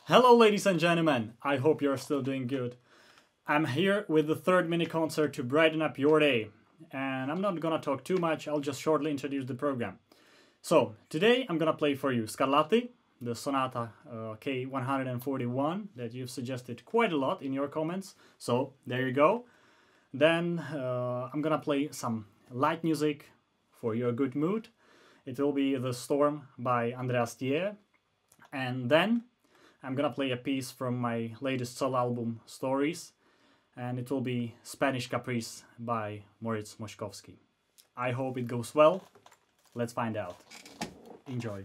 Hello, ladies and gentlemen. I hope you're still doing good. I'm here with the third mini concert to brighten up your day. And I'm not gonna talk too much, I'll just shortly introduce the program. So, today I'm gonna play for you Scarlatti, the Sonata K141 that you've suggested quite a lot in your comments. So, there you go. Then I'm gonna play some light music for your good mood. It will be The Storm by André Astier. And then I'm gonna play a piece from my latest solo album, Stories, and it will be Spanish Caprice by Moritz Moszkowski. I hope it goes well. Let's find out. Enjoy.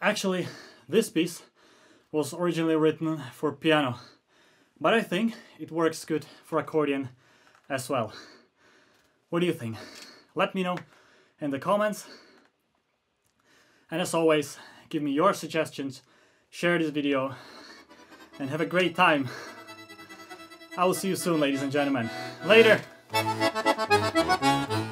Actually, this piece was originally written for piano, but I think it works good for accordion as well. What do you think? Let me know in the comments. And as always, give me your suggestions, share this video, and have a great time. I will see you soon, ladies and gentlemen. Later!